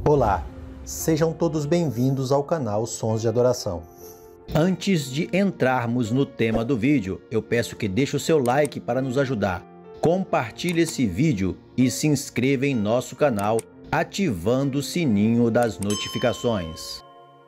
Olá, sejam todos bem-vindos ao canal Sons de Adoração. Antes de entrarmos no tema do vídeo, eu peço que deixe o seu like para nos ajudar. Compartilhe esse vídeo e se inscreva em nosso canal, ativando o sininho das notificações.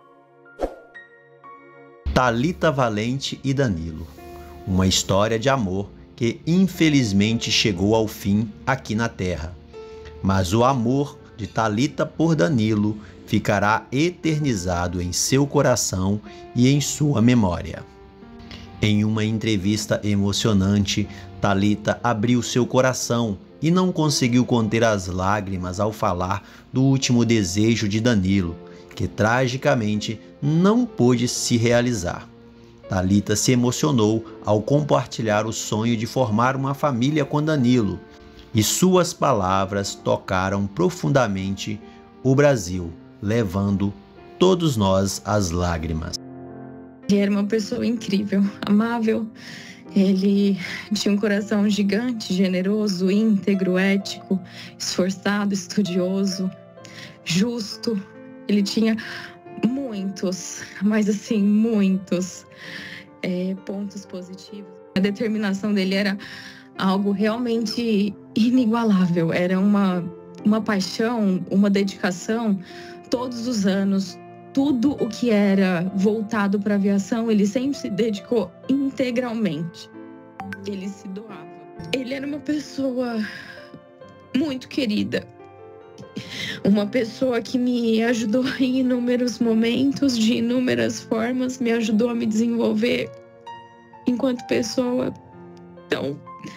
Thalita Valente e Danilo. Uma história de amor que infelizmente chegou ao fim aqui na Terra. Mas o amor de Thalita por Danilo ficará eternizado em seu coração e em sua memória. Em uma entrevista emocionante, Thalita abriu seu coração e não conseguiu conter as lágrimas ao falar do último desejo de Danilo, que tragicamente não pôde se realizar. Thalita se emocionou ao compartilhar o sonho de formar uma família com Danilo, e suas palavras tocaram profundamente o Brasil, levando todos nós às lágrimas. Ele era uma pessoa incrível, amável. Ele tinha um coração gigante, generoso, íntegro, ético, esforçado, estudioso, justo. Ele tinha muitos, mas assim, muitos pontos positivos. A determinação dele era algo realmente inigualável. Era uma paixão, uma dedicação todos os anos. Tudo o que era voltado para a aviação, ele sempre se dedicou integralmente. Ele se doava. Ele era uma pessoa muito querida. Uma pessoa que me ajudou em inúmeros momentos, de inúmeras formas, me ajudou a me desenvolver enquanto pessoa. Então,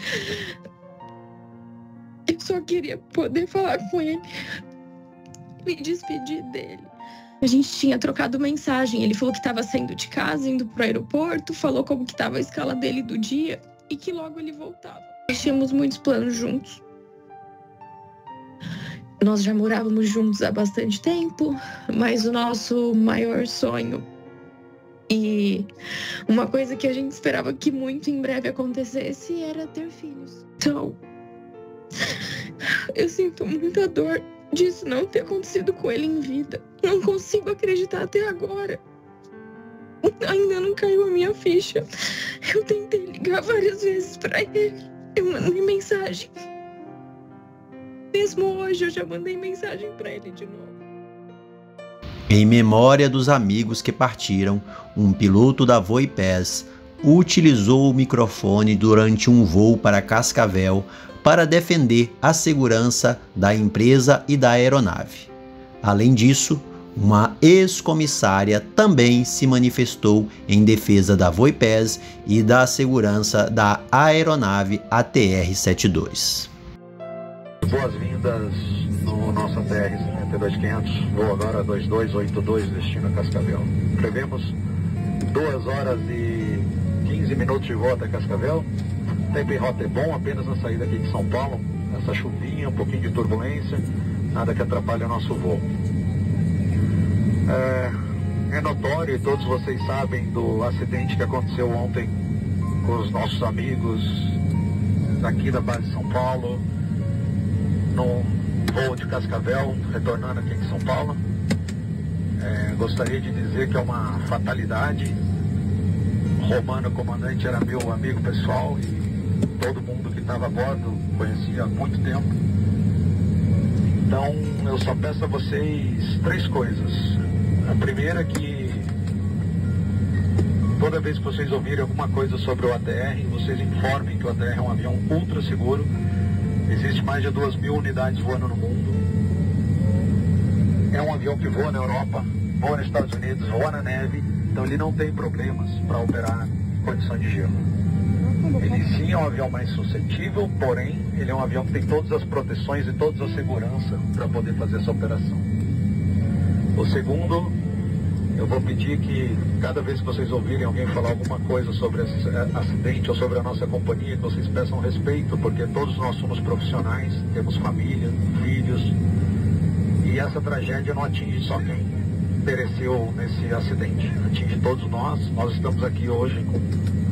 eu só queria poder falar com ele, me despedir dele. A gente tinha trocado mensagem, ele falou que estava saindo de casa, indo pro aeroporto, falou como que estava a escala dele do dia e que logo ele voltava. Nós tínhamos muitos planos juntos. Nós já morávamos juntos há bastante tempo, mas o nosso maior sonho e uma coisa que a gente esperava que muito em breve acontecesse era ter filhos. Então, eu sinto muita dor disso não ter acontecido com ele em vida. Não consigo acreditar até agora. Ainda não caiu a minha ficha. Eu tentei ligar várias vezes pra ele. Eu mandei mensagem. Mesmo hoje eu já mandei mensagem pra ele de novo. Em memória dos amigos que partiram, um piloto da VoiPass utilizou o microfone durante um voo para Cascavel para defender a segurança da empresa e da aeronave. Além disso, uma ex-comissária também se manifestou em defesa da VoiPass e da segurança da aeronave ATR-72. Boas-vindas no nosso ATR-72-500, voo agora 2282, destino a Cascavel. Prevemos 2 horas e 15 minutos de voo até Cascavel. O tempo em rota é bom, apenas na saída aqui de São Paulo. Essa chuvinha, um pouquinho de turbulência, nada que atrapalhe o nosso voo. É notório, e todos vocês sabem do acidente que aconteceu ontem com os nossos amigos daqui da base de São Paulo, no voo de Cascavel, retornando aqui em São Paulo. Gostaria de dizer que é uma fatalidade. Romano, o comandante, era meu amigo pessoal e todo mundo que estava a bordo conhecia há muito tempo. Então eu só peço a vocês 3 coisas. A primeira é que toda vez que vocês ouvirem alguma coisa sobre o ATR, vocês informem que o ATR é um avião ultra seguro. Existe mais de 2.000 unidades voando no mundo. É um avião que voa na Europa, voa nos Estados Unidos, voa na neve. Então ele não tem problemas para operar em condição de gelo. Ele sim é um avião mais suscetível, porém ele é um avião que tem todas as proteções e toda a segurança para poder fazer essa operação. O segundo, eu vou pedir que cada vez que vocês ouvirem alguém falar alguma coisa sobre esse acidente ou sobre a nossa companhia, que vocês peçam respeito, porque todos nós somos profissionais, temos família, filhos, e essa tragédia não atinge só quem pereceu nesse acidente, atinge todos nós. Nós estamos aqui hoje com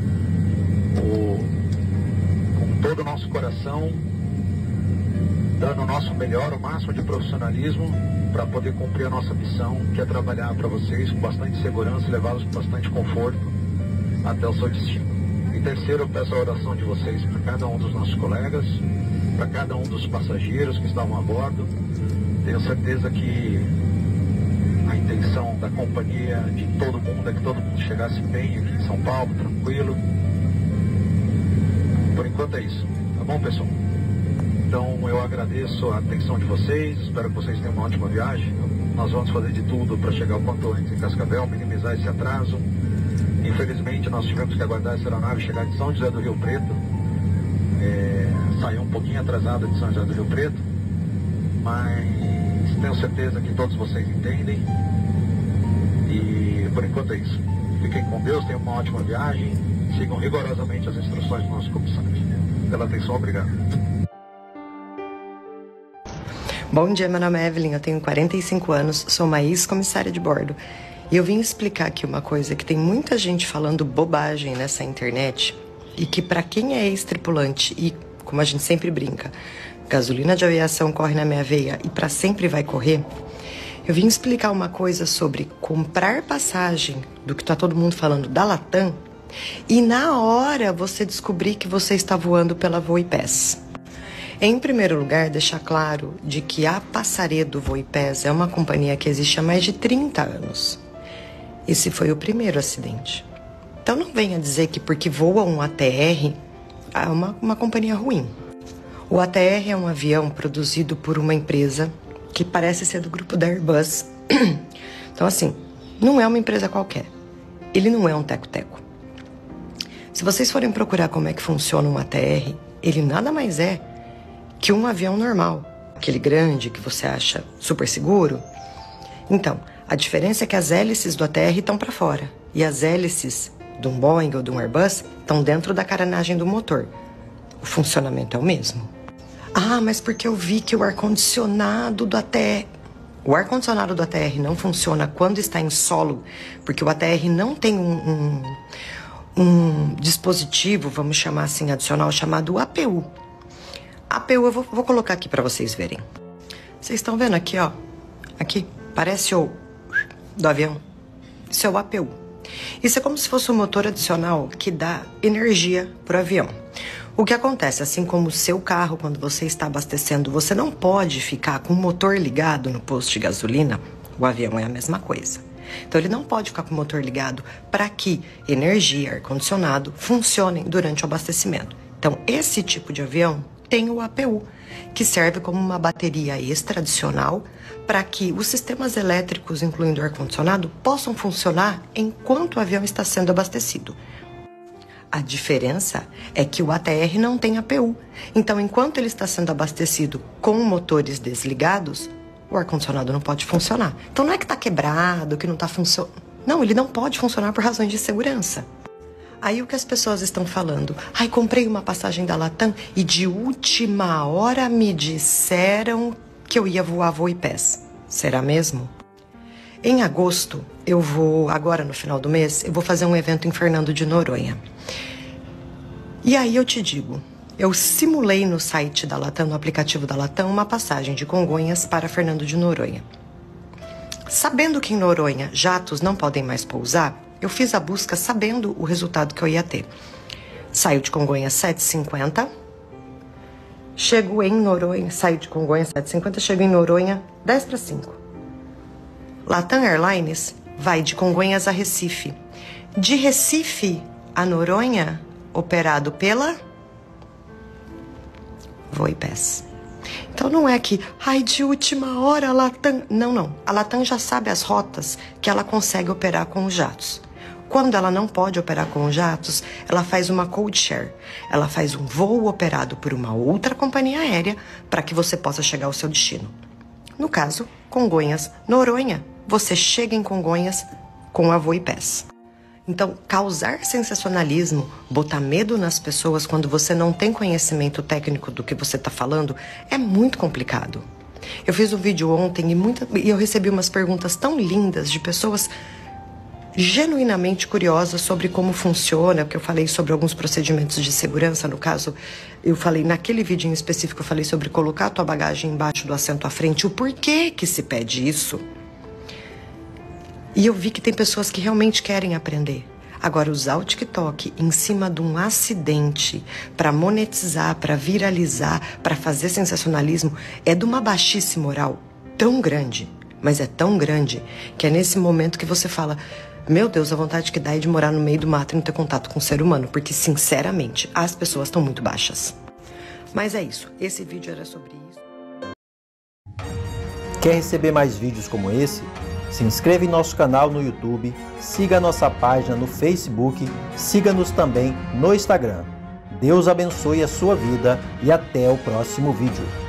todo o nosso coração, dando o nosso melhor, o máximo de profissionalismo, para poder cumprir a nossa missão, que é trabalhar para vocês com bastante segurança e levá-los com bastante conforto até o seu destino. E terceiro, eu peço a oração de vocês para cada um dos nossos colegas, para cada um dos passageiros que estavam a bordo. Tenho certeza que a intenção da companhia, de todo mundo, é que todo mundo chegasse bem aqui em São Paulo, tranquilo. Por enquanto é isso, tá bom, pessoal? Então eu agradeço a atenção de vocês, espero que vocês tenham uma ótima viagem. Nós vamos fazer de tudo para chegar o quanto antes em Cascavel, minimizar esse atraso. Infelizmente nós tivemos que aguardar essa aeronave chegar de São José do Rio Preto. Saiu um pouquinho atrasada de São José do Rio Preto, mas tenho certeza que todos vocês entendem. E por enquanto é isso. Fiquem com Deus, tenham uma ótima viagem, sigam rigorosamente as instruções do nosso comissário. Pela atenção, obrigado. Bom dia, meu nome é Evelyn, eu tenho 45 anos, sou uma ex-comissária de bordo. E eu vim explicar aqui uma coisa que tem muita gente falando bobagem nessa internet e que para quem é ex-tripulante e, como a gente sempre brinca, gasolina de aviação corre na minha veia e para sempre vai correr, eu vim explicar uma coisa sobre comprar passagem do que tá todo mundo falando da Latam e na hora você descobrir que você está voando pela VoiPass. Em primeiro lugar, deixar claro de que a Passaredo VoiPass é uma companhia que existe há mais de 30 anos. Esse foi o primeiro acidente. Então não venha dizer que porque voa um ATR é uma companhia ruim. O ATR é um avião produzido por uma empresa que parece ser do grupo da Airbus. Então assim, não é uma empresa qualquer. Ele não é um teco-teco. Se vocês forem procurar como é que funciona um ATR, ele nada mais é que um avião normal, aquele grande que você acha super seguro. Então, a diferença é que as hélices do ATR estão para fora e as hélices de um Boeing ou de um Airbus estão dentro da carenagem do motor. O funcionamento é o mesmo. Ah, mas porque eu vi que o ar-condicionado do ATR... O ar-condicionado do ATR não funciona quando está em solo, porque o ATR não tem um dispositivo, vamos chamar assim, adicional, chamado APU. APU eu vou colocar aqui para vocês verem. Vocês estão vendo aqui, ó? Aqui, parece o do avião. Isso é o APU. Isso é como se fosse um motor adicional que dá energia pro avião. O que acontece, assim como o seu carro, quando você está abastecendo, você não pode ficar com o motor ligado no posto de gasolina, o avião é a mesma coisa. Então ele não pode ficar com o motor ligado para que energia, ar-condicionado funcionem durante o abastecimento. Então esse tipo de avião tem o APU, que serve como uma bateria extra adicional para que os sistemas elétricos, incluindo o ar-condicionado, possam funcionar enquanto o avião está sendo abastecido. A diferença é que o ATR não tem APU. Então, enquanto ele está sendo abastecido com motores desligados, o ar-condicionado não pode funcionar. Então, não é que está quebrado, que não está funcionando. Não, ele não pode funcionar por razões de segurança. Aí o que as pessoas estão falando? Ai, comprei uma passagem da Latam e de última hora me disseram que eu ia voar VoiPass. Será mesmo? Em agosto, eu vou, agora no final do mês, eu vou fazer um evento em Fernando de Noronha. E aí eu te digo, eu simulei no site da Latam, no aplicativo da Latam, uma passagem de Congonhas para Fernando de Noronha. Sabendo que em Noronha jatos não podem mais pousar, eu fiz a busca sabendo o resultado que eu ia ter. Saiu de Congonhas 7h50, chego em Noronha, saio de Congonhas 7h50, chego em Noronha 10:45. Latam Airlines vai de Congonhas a Recife. De Recife a Noronha, operado pela VoiPass. Então não é que, ai, de última hora a Latam... Não. A Latam já sabe as rotas que ela consegue operar com os jatos. Quando ela não pode operar com os jatos, ela faz uma code share. Ela faz um voo operado por uma outra companhia aérea para que você possa chegar ao seu destino. No caso, Congonhas, Noronha, você chega em Congonhas com a VoiPass. Então, causar sensacionalismo, botar medo nas pessoas quando você não tem conhecimento técnico do que você está falando, é muito complicado. Eu fiz um vídeo ontem e eu recebi umas perguntas tão lindas de pessoas genuinamente curiosa sobre como funciona, porque eu falei sobre alguns procedimentos de segurança. No caso, eu falei, naquele vídeo em específico, eu falei sobre colocar a tua bagagem embaixo do assento à frente, o porquê que se pede isso. E eu vi que tem pessoas que realmente querem aprender. Agora, usar o TikTok em cima de um acidente para monetizar, para viralizar, para fazer sensacionalismo, é de uma baixíssima moral tão grande, mas é tão grande, que é nesse momento que você fala: meu Deus, a vontade que dá é de morar no meio do mato e não ter contato com o ser humano, porque, sinceramente, as pessoas estão muito baixas. Mas é isso, esse vídeo era sobre isso. Quer receber mais vídeos como esse? Se inscreva em nosso canal no YouTube, siga a nossa página no Facebook, siga-nos também no Instagram. Deus abençoe a sua vida e até o próximo vídeo.